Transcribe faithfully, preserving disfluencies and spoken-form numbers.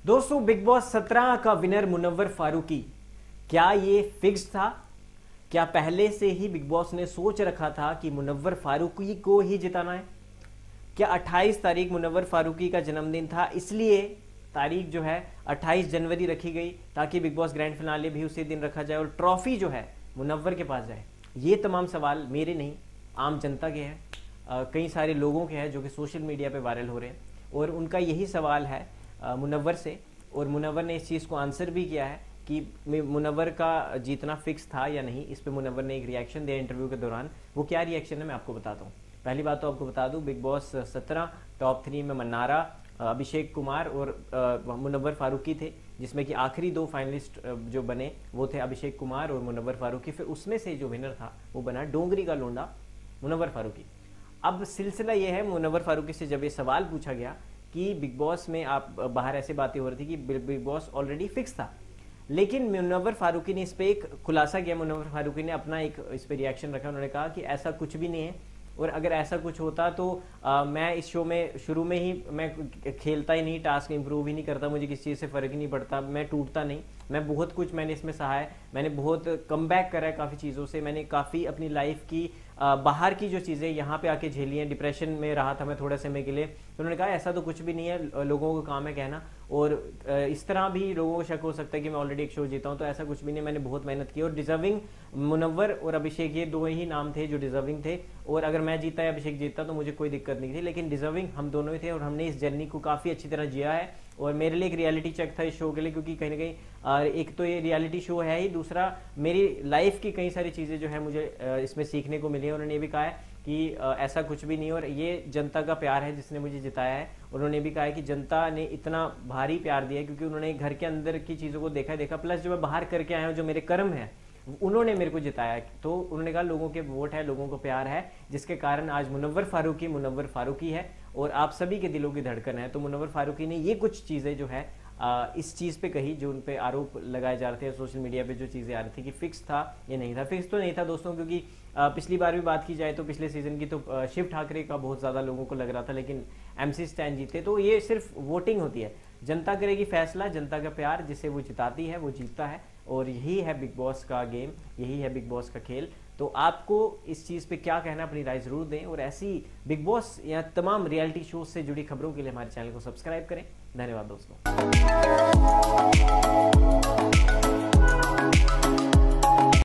दोस्तों, big Boss सत्रह का विनर मुनव्वर फारूकी, क्या ये फिक्स था? क्या पहले से ही बिग बॉस ने सोच रखा था कि मुनव्वर फारूकी को ही जिताना है? क्या अट्ठाईस तारीख मुनव्वर फारूकी का जन्मदिन था, इसलिए तारीख जो है अट्ठाईस जनवरी रखी गई ताकि बिग बॉस ग्रैंड फिनाले भी उसी दिन रखा जाए और ट्रॉफी जो है मुनव्वर के पास जाए? ये तमाम सवाल मेरे नहीं, आम जनता के हैं, आ, कई सारे लोगों के हैं जो कि सोशल मीडिया पे वायरल हो रहे हैं और उनका यही सवाल है मुनव्वर से। और मुनव्वर ने इस चीज़ को आंसर भी किया है कि मुनव्वर का जीतना फिक्स था या नहीं। इस पे मुनव्वर ने एक रिएक्शन दिया इंटरव्यू के दौरान। वो क्या रिएक्शन है मैं आपको बताता हूँ। पहली बात तो आपको बता दूं, बिग बॉस सत्रह टॉप थ्री में मन्नारा, अभिषेक कुमार और मुनव्वर फारूकी थे, जिसमें कि आखिरी दो फाइनलिस्ट जो बने वो थे अभिषेक कुमार और मुनव्वर फारूकी। फिर उसमें से जो विनर था वो बना डोंगरी का लोंडा मुनव्वर फारूकी। अब सिलसिला ये है, मुनव्वर फारूकी से जब ये सवाल पूछा गया कि बिग बॉस में आप बाहर ऐसे बातें हो रही थी कि बिग बॉस ऑलरेडी फिक्स था, लेकिन मुनव्वर फारूकी ने इस पर एक खुलासा किया। मुनव्वर फारूकी ने अपना एक इस पर रिएक्शन रखा। उन्होंने कहा कि ऐसा कुछ भी नहीं है और अगर ऐसा कुछ होता तो आ, मैं इस शो में शुरू में ही मैं खेलता ही नहीं, टास्क इंप्रूव ही नहीं करता, मुझे किसी चीज़ से फ़र्क ही नहीं पड़ता, मैं टूटता नहीं। मैं बहुत कुछ मैंने इसमें सहा है, मैंने बहुत कम बैक करा है काफ़ी चीज़ों से, मैंने काफ़ी अपनी लाइफ की आ, बाहर की जो चीज़ें यहाँ पे आके झेली हैं। डिप्रेशन में रहा था मैं थोड़े समय के लिए। तो उन्होंने कहा ऐसा तो कुछ भी नहीं है, लोगों को काम है कहना, और इस तरह भी लोगों को शक हो सकता है कि मैं ऑलरेडी एक शो जीता हूँ, तो ऐसा कुछ भी नहीं, मैंने बहुत मेहनत की और डिजर्विंग मुनव्वर और अभिषेक ये दो ही नाम थे जो डिजर्विंग थे। और अगर मैं जीता या अभिषेक जीता तो मुझे कोई दिक्कत नहीं थी, लेकिन डिजर्विंग हम दोनों ही थे और हमने इस जर्नी को काफ़ी अच्छी तरह जिया है। और मेरे लिए एक रियलिटी चेक था इस शो के लिए, क्योंकि कहीं ना कहीं एक तो ये रियलिटी शो है ही, दूसरा मेरी लाइफ की कई सारी चीज़ें जो है मुझे इसमें सीखने को मिली है। उन्होंने ये भी कहा है कि ऐसा कुछ भी नहीं और ये जनता का प्यार है जिसने मुझे जिताया है। उन्होंने भी कहा है कि जनता ने इतना भारी प्यार दिया है क्योंकि उन्होंने घर के अंदर की चीज़ों को देखा देखा प्लस जो मैं बाहर करके आया हूँ, जो मेरे कर्म हैं, उन्होंने मेरे को जिताया। तो उन्होंने कहा लोगों के वोट है, लोगों को प्यार है, जिसके कारण आज मुनव्वर फारूकी मुनव्वर फारूकी है और आप सभी के दिलों की धड़कन है। तो मुनव्वर फारूकी ने ये कुछ चीज़ें जो है आ, इस चीज़ पे कही जो उन पे आरोप लगाए जा रहे थे सोशल मीडिया पे, जो चीज़ें आ रही थी कि फिक्स था या नहीं था। फिक्स तो नहीं था दोस्तों, क्योंकि आ, पिछली बार भी बात की जाए तो पिछले सीजन की तो आ, शिव ठाकरे का बहुत ज़्यादा लोगों को लग रहा था, लेकिन एमसी स्टैन जीते। तो ये सिर्फ वोटिंग होती है, जनता करेगी फैसला, जनता का प्यार जिसे वो जिताती है वो जीतता है। और यही है बिग बॉस का गेम, यही है बिग बॉस का खेल। तो आपको इस चीज़ पे क्या कहना, अपनी राय ज़रूर दें और ऐसी बिग बॉस या तमाम रियलिटी शोज से जुड़ी खबरों के लिए हमारे चैनल को सब्सक्राइब करें। धन्यवाद दोस्तों।